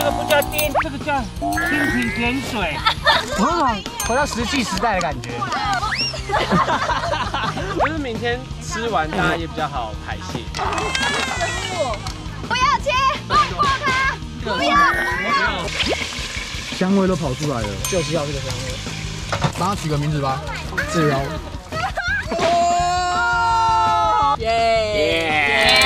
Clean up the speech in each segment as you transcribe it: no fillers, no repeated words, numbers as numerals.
个不叫颠，这个叫蜻蜓点水。 回到石器时代的感觉。 就是明天吃完大家也比较好排泄。 不要切，放过它！不要！ 香味都跑出来了，就是要这个香味。帮他取个名字吧，自由。 耶！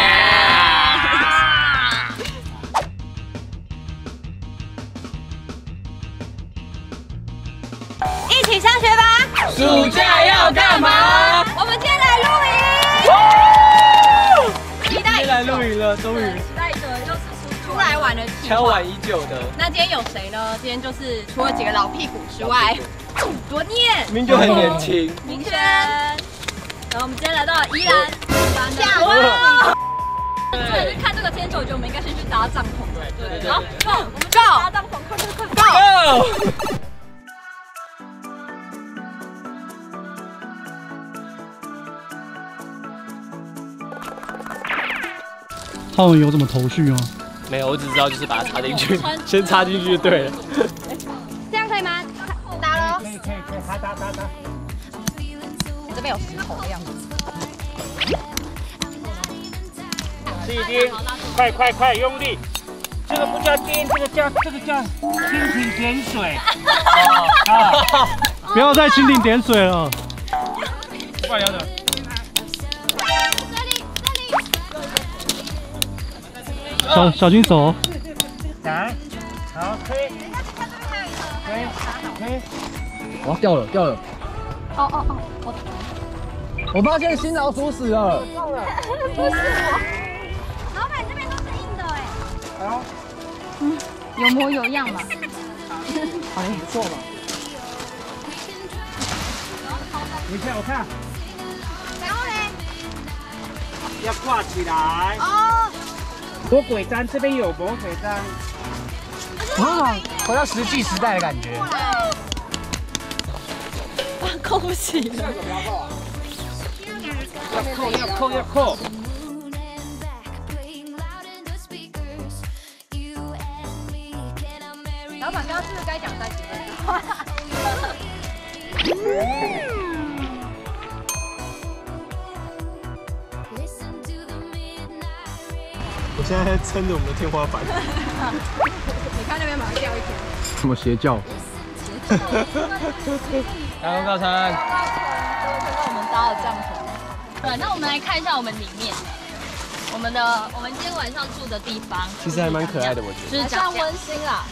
一起上学吧！ 暑假要干嘛？ 我们今天来露营。期待已久来露营了，终于。 期待已久的就是出来玩的计划。 敲碗已久的。 那今天有谁呢？今天就是除了几个老屁股之外，多念， 明明就很年轻。 明轩。然后我们今天来到宜兰，夏威。对，看这个天气，我觉得我们应该先去搭帐篷。对。好 ，Go， 我们去搭帐篷，快 Go！ 他们有什么头绪吗？ 没有，我只知道就是把它插进去，先插进去就对了。 这样可以吗？打喽！ 可以，打。 这边有石头的样子。 是一颠，快，用力。这个不叫颠，这个叫蜻蜓点水。 不要再蜻蜓点水了。 快摇的。 小心手。 来，好，推。 哇，掉了。 哦， 我发现新老鼠死了。 不是我。老板这边都是硬的哎。 好。 有模有样嘛。 好像不错嘛。 我看。 然后嘞？ 要挂起来。 哦。 魔鬼毡这边有魔鬼毡。 回到石器时代的感觉。 扣不起了。 要扣。 老板刚刚是不是该讲30分钟？ 我现在在撑着我们的天花板。 你看那边马上掉一天。 什么邪教？ 开工告成。 现在我们搭了帐篷。对，那我们来看一下我们里面，我们今天晚上住的地方， 其实还蛮可爱的，我觉得。 就是长温馨啦。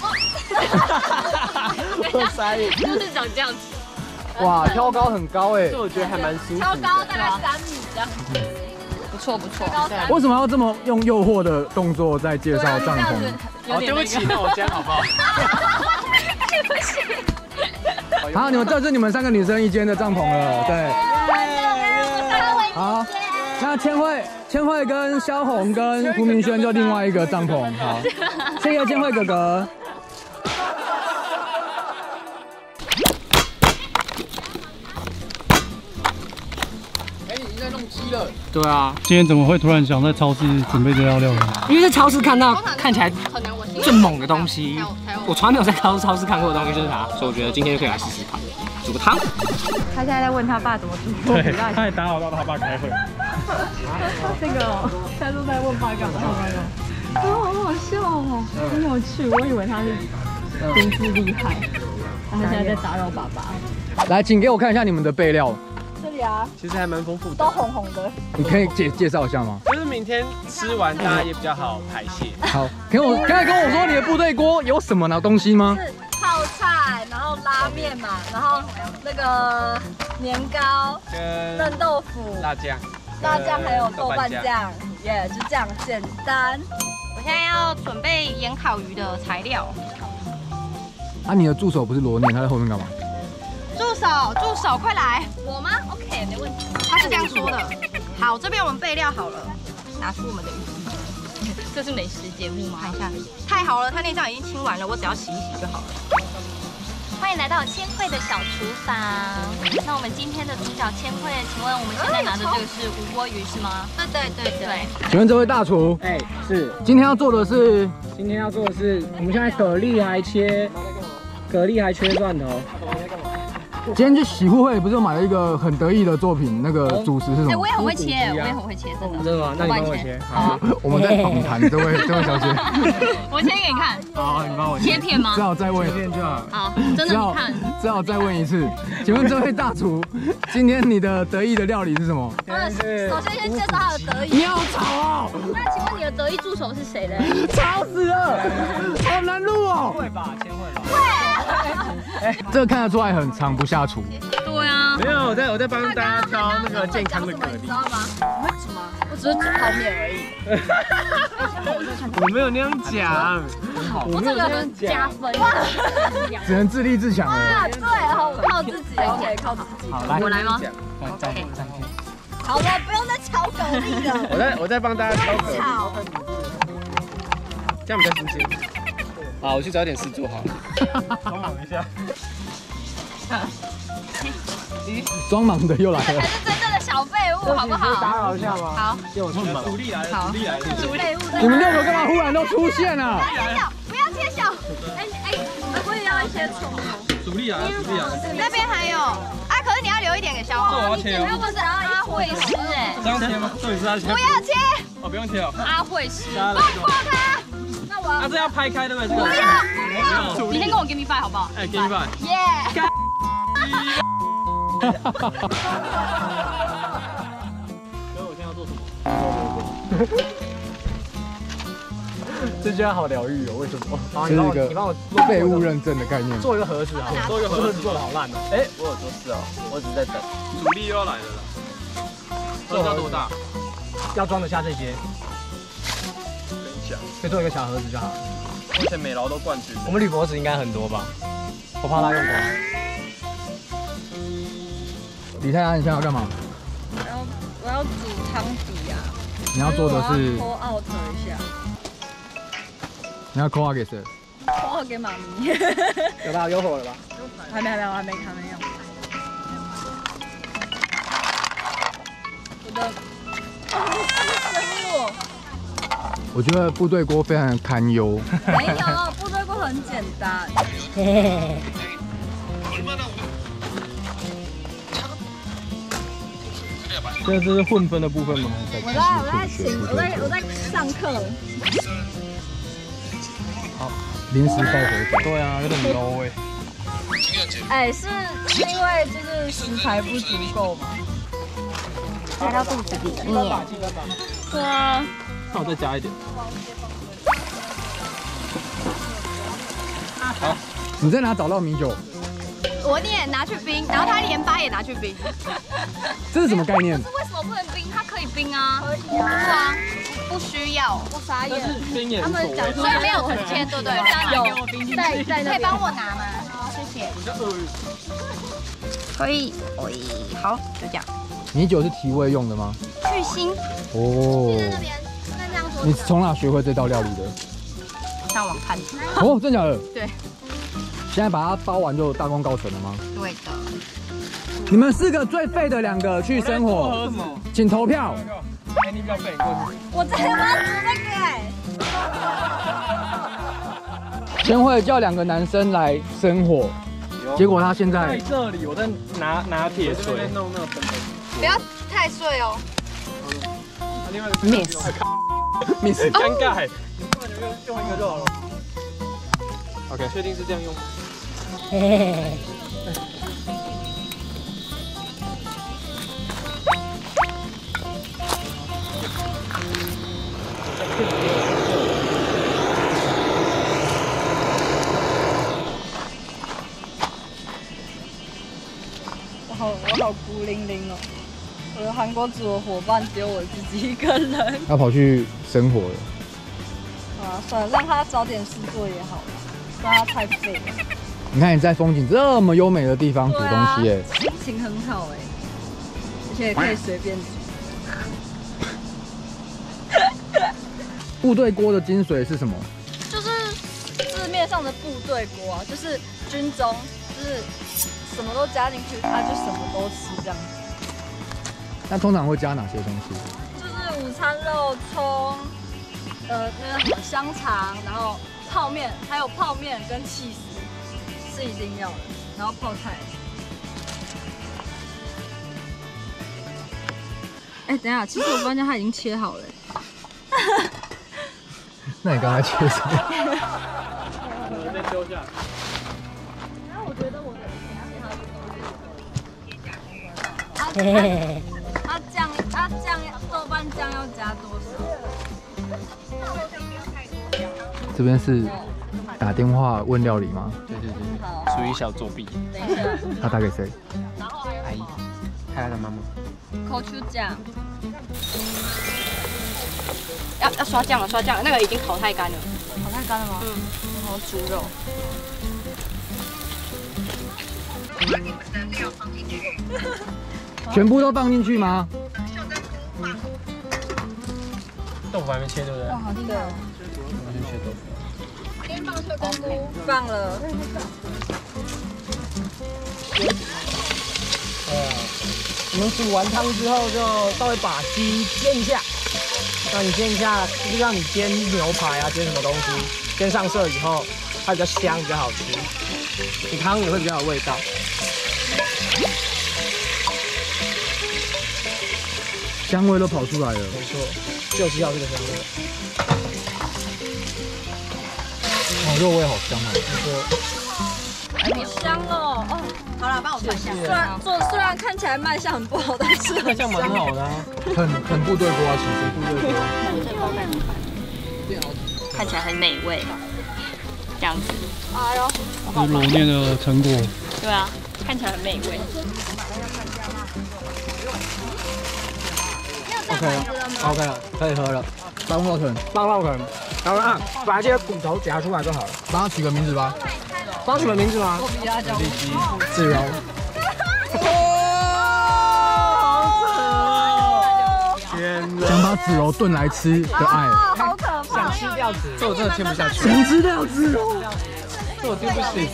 就是长这样子。 哇，挑高很高哎。 这我觉得还蛮舒服。 挑高大概3米这样子。不错。 为什么要这么用诱惑的动作在介绍帐篷？ 哦，对不起，那我这样好不好？ 不行。 好，这是你们3个女生一间的帐篷了，对。好，那千惠跟萧红跟胡明轩就另外一个帐篷，好，谢谢千惠哥哥。已经在弄鸡了。 对啊， 今天怎么会突然想在超市准备这道料理？ 因为在超市看到看起来最猛的东西，我从来没有在超市看过的东西就是它，所以我觉得今天就可以来试试看，煮个汤。 他现在在问他爸怎么煮。 对，他也打扰到他爸开会。 这个哦，他都在问爸干嘛？好好笑哦，很有趣。我以为他是真是厉害，他现在在打扰爸爸。 来，请给我看一下你们的备料。 这里啊， 其实还蛮丰富的， 都红红的。 你可以介绍一下吗？ 就是明天吃完大家也比较好排泄。 好，刚才跟我说你的部队锅有什么呢东西吗？ 是泡菜，然后拉面嘛，然后那个年糕、嫩豆腐、 辣酱还有豆瓣酱，耶，就这样简单。我现在要准备盐烤鱼的材料。 啊，你的助手不是罗念，他在后面干嘛？ 助手，快来！我吗 ？OK， 没问题。他是这样说的。好，这边我们备料好了，拿出我们的鱼。这是美食节目吗？看一下，太好了，他内脏已经清完了，我只要洗一洗就好了。 欢迎来到千惠的小厨房。那我们今天的主角千惠，请问我们现在拿的这个是无锅鱼是吗？对。 请问这位大厨， 哎，是， 今天要做的是？ 今天要做的是，我们现在蛤蜊还缺蒜头。 今天去喜互会不是买了一个很得意的作品，那个主食是什么？ 我也很会切，真的。 真的吗？那你帮我切。 好，我们在访谈这位小姐。 我切给你看。 好，你帮我切片吗？ 只好再问一遍就好。 好，真的你看。 只好再问一次，请问这位大厨，今天你的得意的料理是什么？ 首先先介绍他的得意。 你好吵哦！ 那请问你的得意助手是谁呢？ 吵死了，好难录哦。 会吧，千惠吧。 会。这个看得出来很藏不下厨。 对啊。 没有，我在帮大家挑那个健康的蛤蜊。 你知道吗？我会煮吗？我只是煮泡面而已。 我没有那样讲。 我这个很加分。 只能自立自强了。 对，好，我靠自己 ，OK， 靠自己。 好，来， 我来吗？好了，不用再炒蛤蜊了。 我在帮大家挑蛤蜊。这样比较新鲜。好，我去找点事做好了。帮忙一下。 装忙的又来了。 才是真正的小废物，好不好？ 打扰一下吗？ 好。 借我去吧。主力来了，主力来了。 废物。 你们6个干嘛忽然都出现了？ 不要切小。我也要切葱。 主力来了，主力来了。 那边还有啊，可是你要留一点给小红。 我要切哦。 不是阿慧师哎。 这样切吗？这里是要切。 不要切。 哦，不用切哦。阿慧师。放过他。那我。 这要拍开对不对？不要。你先跟我 give me five 好不好？ 哎 ，give me five。 耶。 所以我现在要做什么？这家好疗愈哦，为什么？ 这是一个废物认证的概念。 做一个盒子好，做一个盒子做的好烂哦。哎，我有做事哦，我只是在等。主力又要来了啦。盒子要多大？要装得下这些。很小，可以做一个小盒子就好了。而且美劳都冠军。我们铝箔纸应该很多吧？我怕它用光。 李太太，你现在要干嘛？ 我要煮汤底啊。 你要做的是 call out 一下。 你要 call out 给谁 ？call out 给妈咪。 有吧？有火了吧？ 还没用。我的生物。 我觉得部队锅非常的堪忧。 没有，部队锅很简单。 这是混分的部分吗？ 我在上课。 好，临时抱佛脚。 对啊，有点 low 哎。 哎，是因为就是食材不足够嘛？塞到肚子里面。对啊。 那我再加一点。好。 你在哪找到米酒？ 我也拿去冰，然后他连巴也拿去冰。 这是什么概念？ 为什么不能冰？它可以冰啊。可以啊。不需要。我傻眼。 冰也无所谓。 所以没有很签，对不对？有。在可以帮我拿吗？好，谢谢。可以。好，就这样。 米酒是提味用的吗？ 去腥。 哦。 在那边，那这样说。 你从哪学会这道料理的？ 上网看。 哦，真假的？ 对。 现在把它包完就大功告成了吗？ 对的。 你们4个最废的2个去生火，请投票。 你比较废， 我在帮煮那个。 先会叫2个男生来生火，结果他现在在这里，我在拿铁锤弄那个粉粉。 不要太碎哦。 miss， 尴尬。用一个就好了。OK， 确定是这样用吗？ 我好孤零零哦，我的韩国组的伙伴只有我自己一个人。 他跑去生火了。 啊，算了，让他找点事做也好了，不然他太废了。 你看你在风景这么优美的地方煮东西，哎， 心情很好哎，而且可以随便煮。 部队锅的精髓是什么？ 就是字面上的部队锅啊，就是军中就是什么都加进去，他就什么都吃这样。 那通常会加哪些东西？ 就是午餐肉、葱，那个什么香肠，然后泡面，还有泡面跟起司是一定要的，然后泡菜。哎，等一下，其实我发现它已经切好了。 那你刚才切什么？ 再揪下。 然后我觉得我的豆瓣酱要加多少？ 这边是打电话问料理吗？ 对，属于小作弊。 等一下， 他打给谁？ 阿姨，还有他妈妈。 口出酱。 要刷酱了，刷酱了，那个已经烤太干了。 烤太干了吗？然后猪肉。 全部都放进去吗？ 豆腐还没切，对不对？ 哇，好厉害！ 我先切豆腐。 先放脆根菇，放了。 我们煮完汤之后，就稍微把鸡煎一下。那你煎一下，就像你煎牛排啊，煎什么东西，煎上色以后，它比较香，比较好吃。你汤也会比较有味道。 香味都跑出来了。 没错，就是要这个香味。 哦，肉味好香哦。 没错。 好香哦！哦， 好了，帮我看一下。 虽然看起来卖相很不好，但是很这样蛮好的啊。 很部队锅啊，其实部队锅。 看起来很美味，这样子。 哎呦， 是揉面的成果。 对啊，看起来很美味。 OK 了，可以喝了。棒烙藤， 然后把这些骨头夹出来就好了。 帮他取个名字吧。 帮取个名字吗？ 自由。 天想把子柔炖来吃的爱。 好可怕！ 想吃掉子，这我真的听不下去。 想吃掉子柔。 这我听不起。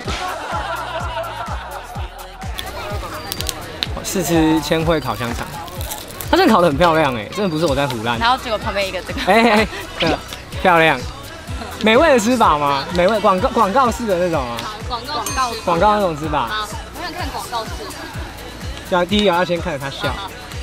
试吃千惠烤香肠，它真的烤得很漂亮哎，真的不是我在唬烂。 然后结果旁边一个这个， 哎，对，漂亮，美味的吃法吗？美味广告式的那种啊？广告那种吃法。 好，我想看广告式。 对啊，第一个要先看着他笑。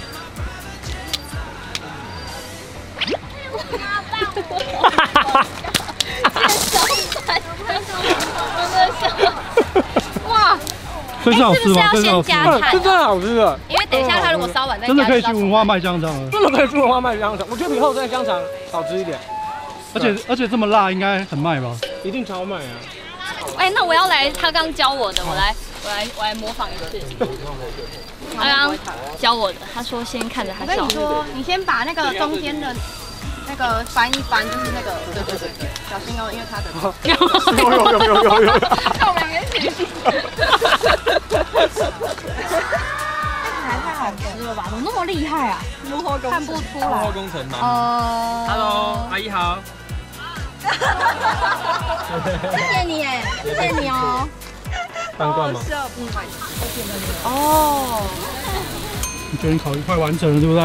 哇！ 非常好吃吗？ 是不是要先加菜？ 这真的好吃的， 因为等一下他如果烧完再加， 真的可以去文化卖香肠了。 真的可以去文化卖香肠。我觉得比后山香肠好吃一点， 而且这么辣，应该很卖吧？ 一定超卖啊！ 哎，那我要来他刚教我的，我来模仿一次。他刚教我的，他说先看着他笑。 我跟你说，你先把那个中间的那个翻一翻，就是那个，对，小心哦，因为他的。 有。 那我们两个一起。 太好吃了吧？怎么那么厉害啊？ 幕后工程看不出幕后来。 工程吗 ？Hello， 阿姨好。 谢谢你哎，谢谢你哦。 半罐吗？ 哦， 你觉得你烤鱼快完成了，对不对？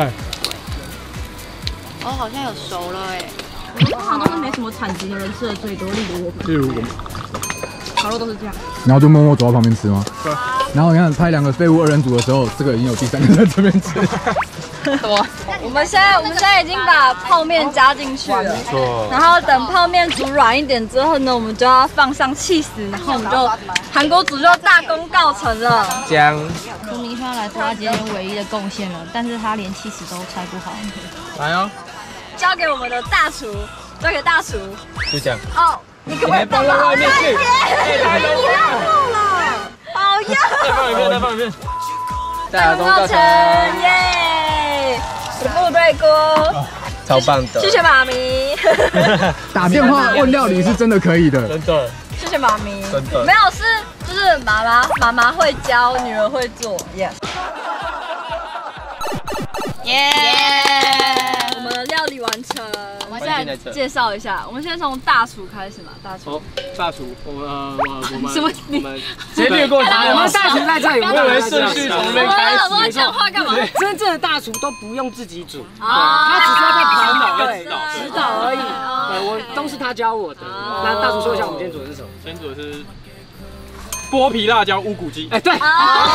哦，好像有熟了哎。 通常都是没什么产值的人吃的最多，例如我们烤肉都是这样。 然后就默默走到旁边吃吗？对。然后你看拍2个废物2人组的时候，这个已经有第3个在这边吃。 什么？我们现在已经把泡面加进去了， 没错。 然后等泡面煮软一点之后呢，我们就要放上起司，然后我们就韩国煮就大功告成了。 姜。 朱明轩来他今天唯一的贡献了，但是他连起司都拆不好。 来哦， 交给我们的大厨，交给大厨。 就这样。 哦，你可不可以放到外面去？ 太漏了，好呀！ 再放一遍。 大功告成，耶！部队锅， 超棒的。 谢谢妈咪。 打电话问料理是真的可以的。 真的。 谢谢妈咪。 真的。 没有就是妈妈会教，女儿会做，耶。 耶！ 们的料理完成。我们现在介绍一下，我们先从大厨开始嘛，大厨。 大厨，我们什么？你直接略过他。 我们大厨在这里，我以为顺序从那边开始。 我讲话干嘛？ 真正的大厨都不用自己煮，他只是要在旁边指导而已。对，我都是他教我的。那大厨说一下，我们今天煮的是什么？ 今天煮的是剥皮辣椒乌骨鸡。 哎，对，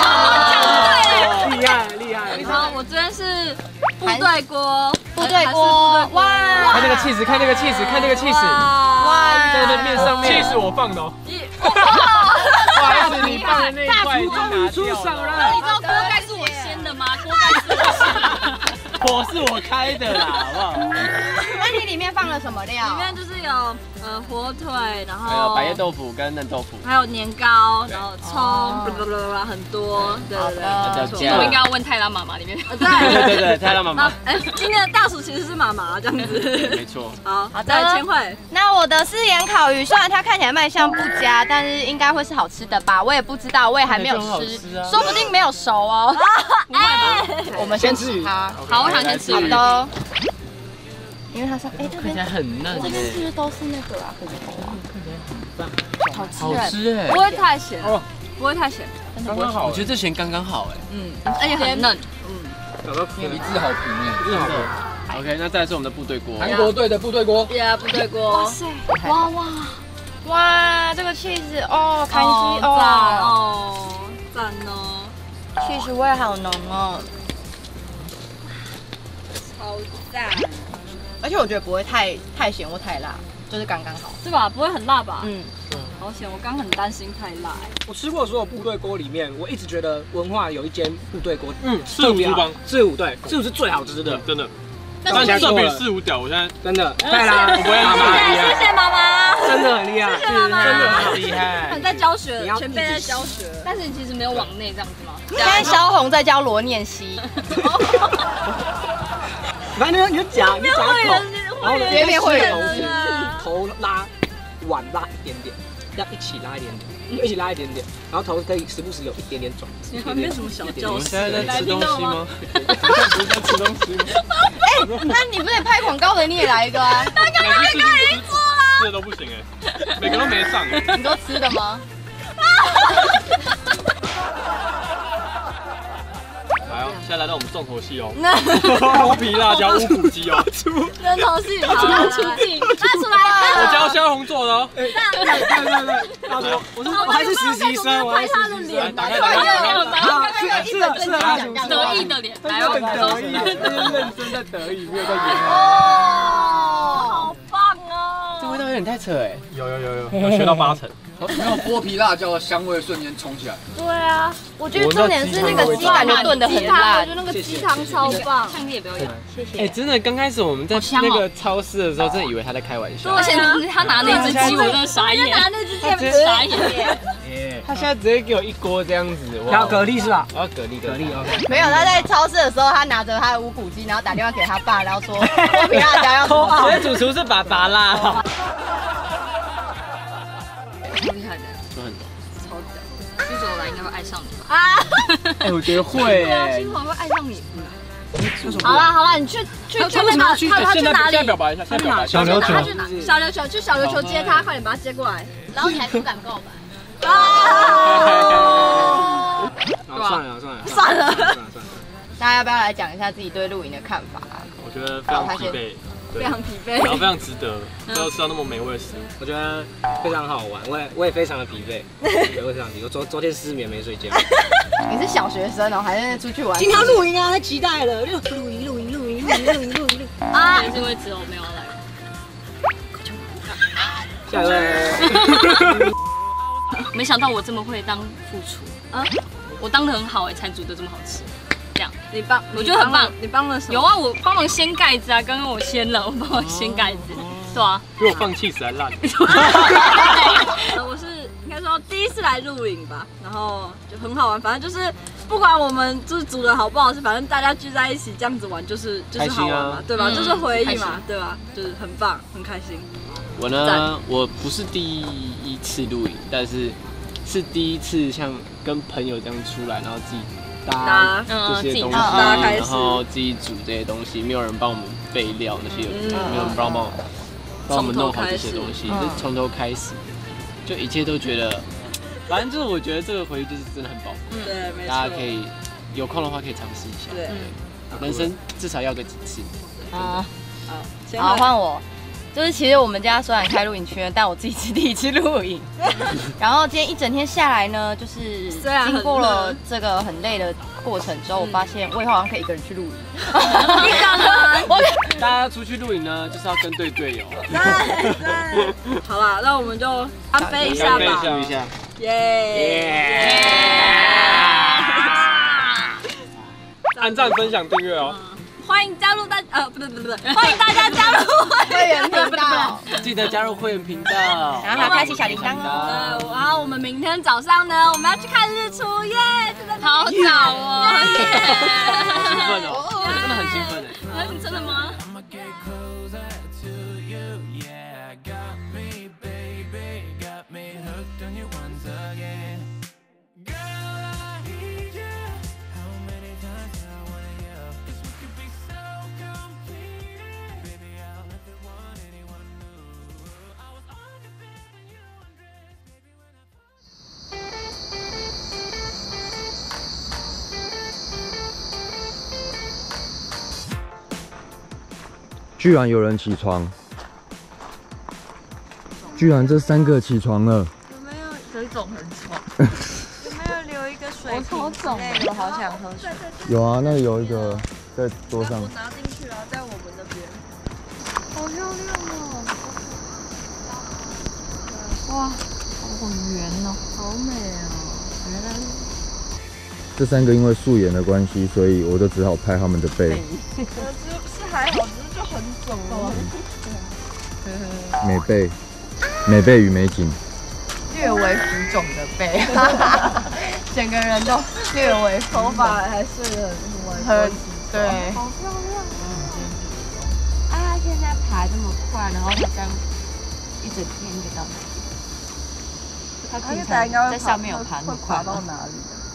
厉害厉害。 好，我这边是部队锅， 哇！ 看那个气势，看那个气势，看那个气势， 哇！ 在那面上面，气势我放的哦。不好意思，你放的那一块已经拿掉了。 你知道锅盖是我掀的吗？锅盖是我掀的。 火是我开的啦，好不好？ 那你里面放了什么料？ 里面就是有火腿，然后还有百叶豆腐跟嫩豆腐， 还有年糕，然后葱，很多，对。 我应该要问泰拉妈妈里面。 对，泰拉妈妈。 哎，今天的大厨其实是妈妈这样子。 没错。 好，再来千惠。 那我的是盐烤鱼，虽然它看起来卖相不佳，但是应该会是好吃的吧？我也不知道，我也还没有吃，说不定没有熟哦。我们先吃它。 好，我想先吃鱼。 好的。因为它上，哎，这边看起来很嫩。 这边是不是都是那个啊？ 好吃哎， 不会太咸，不会太咸， 刚刚好。我觉得这咸刚刚好哎。 而且很嫩。 一致好评哎，一致好评。OK， 那再来是我们的部队锅， 韩国队的部队锅。 部队锅。哇塞， 哇，这个cheese哦，开心哦， 赞哦 ，cheese味好浓哦， 超赞。 而且我觉得不会太咸或太辣，就是刚刚好， 是吧？不会很辣吧？好险，我刚很担心太辣。 我吃过所有部队锅里面，我一直觉得文化有一间部队锅， 四五帮， 四五对，四五是最好吃的， 真的。但是这比四五屌，我现在真的太啦， 我不会妈妈厉害， 谢谢妈妈， 真的很厉害， 谢谢妈妈， 真的很厉害。 很在教学，前辈在教学。 但是你其实没有往内这样子吗？ 现在萧红在教罗念熙。 反正你就夹，你夹口，然后直接会头拉碗拉一点点，要一起拉一点点，一起拉一点点，然后头可以时不时有一点点转。 你旁边什么小教室？ 你们现在在吃东西吗？不是在吃东西吗？ 哎，那你不得拍广告的你也来一个啊？ 每次吃的都不行哎，每个都没上哎。 你都吃的吗？ 来哦，现在来到我们重头戏哦，剥皮辣椒乌骨鸡哦， 人头戏，好，出镜，拿出来。 我教萧红做的哦。 对，大叔，我还是实习生，我拍他的脸， 打开， 是的， 得意的脸，来哦， 得意，认真的得意，没有在演。 好棒哦！ 这味道有点太扯哎。 有学到8成。没有剥皮辣椒的香味瞬间冲起来。 对啊， 我觉得重点是那个鸡感觉炖得很辣， 我觉得那个鸡汤超棒。 唱也不要演， 谢谢。 哎，真的，刚开始我们在那个超市的时候，真的以为他在开玩笑。 而且他拿那只鸡，我真的傻眼。 拿那只鸡， 傻眼。 他现在直接给我一锅这样子， 要蛤蜊是吧？ 我要蛤蜊，OK。 没有，他在超市的时候，他拿着他的无骨鸡，然后打电话给他爸，然后说剥皮辣椒要偷所以主厨是爸爸啦。 超厉害的， 说很多， 超屌。新手来应该会爱上你吧？ 哎，我觉得会哎。 新手会爱上你。 好了，你去那个，他去哪里？ 现在表白一下，现在表白。 小琉球， 去小琉球接他，快点把他接过来。 然后你还不敢告白。 算了， 大家要不要来讲一下自己对露营的看法？ 我觉得非常疲惫， 非常疲惫， 然后非常值得，最后吃到那么美味的食物， 我觉得非常好玩，我也非常的疲惫，我非常疲惫，昨天失眠没睡觉。 你是小学生哦，还是出去玩？ 今天露营啊，太期待了！露营啊！还是会之后没有来。 下一位。 没想到我这么会当副厨啊！我当得很好哎，才煮得这么好吃。这样，我觉得很棒。 你帮了什么？ 有啊，我帮忙掀盖子啊，刚刚我掀了，我帮忙掀盖子。对啊， 比我放气死还烂。 我是应该说第一次来露营吧，然后就很好玩，反正就是不管我们就是煮的好不好吃，反正大家聚在一起这样子玩就是好玩嘛，对吧？就是回忆嘛，对吧？就是很棒，很开心。 我呢，我不是第一次露营，但是是第一次像跟朋友这样出来，然后自己搭这些东西，然后自己煮这些东西，没有人帮我们， 备料那些，没有帮我们弄好这些东西，就从头开始，就一切都觉得，反正就是我觉得这个回忆就是真的很宝贵， 对，没错。 大家可以有空的话可以尝试一下， 对， 人生至少要个几次。 好，换我。就是其实我们家虽然开露营区，但我自己是第一次露营。然后今天一整天下来呢，就是经过了这个很累的过程之后，我发现我以后好像可以一个人去露营。 大家出去露营呢，就是要跟对队友。 对。好啦，那我们就干杯一下吧。 干杯一下。 耶！ 按赞、分享、订阅哦。 欢迎加入不对，欢迎大家加入会员频道， 记得加入会员频道， 然后还要开启小铃铛哦。 然后我们明天早上呢，我们要去看日出耶， 好早哦， 好兴奋哦，真的很兴奋哎。 真的吗？ 居然有人起床，居然这3个起床了。 有没有水肿很丑？有没有留一个水瓶？我超肿，我好想喝水。 有啊，那里有一个在桌上。 我拿进去啊，在我们那边。好漂亮哦！哇，好圆哦，好美哦！原来这3个因为素颜的关系，所以我就只好拍他们的背。 是还好，只是就很肿哦。 美背与美景， 略微浮肿的背，整个人都略微头发还是很对，好漂亮啊！他现在爬这么快，然后他刚一整天就到那里，他平常在上面有爬那么快到哪里？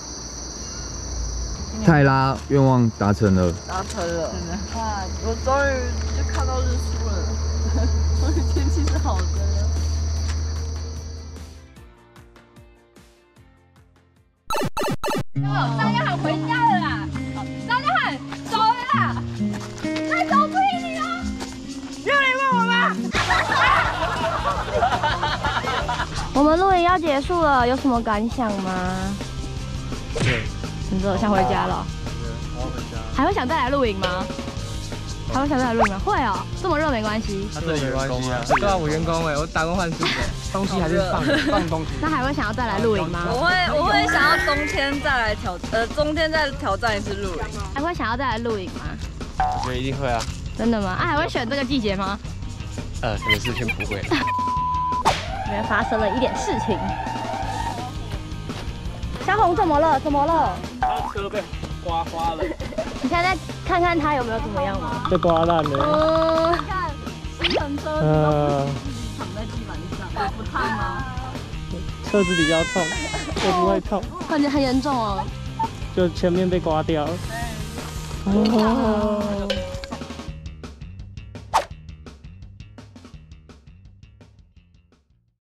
泰拉愿望达成了， 达成了，哇！我终于就看到日出了，终于天气是好的了。 张家涵回家了啦！张家涵走了啦！他走不赢你了！有人问我吗？ 我们露营要结束了，有什么感想吗？ 对。 你说想回家了？还会想再来露营吗？还会想再来露营吗？会哦，这么热没关系。 他这里员工啊，对啊，我员工哎，我打工换宿的，东西还是放东西。 那还会想要再来露营吗？ 我会想要冬天再来冬天再挑战一次露营。 还会想要再来露营吗？ 我觉得一定会啊。 真的吗？啊，还会选这个季节吗？ 可能是先不会。 因为发生了一点事情。小红怎么了？怎么了？ 他车被刮花了。 你现在看看他有没有怎么样吗？ 被刮烂了。 你看，吸尘车都躺在地板上，不烫吗？ 车子比较痛，我不会痛。 很严重哦。 就前面被刮掉了。哦。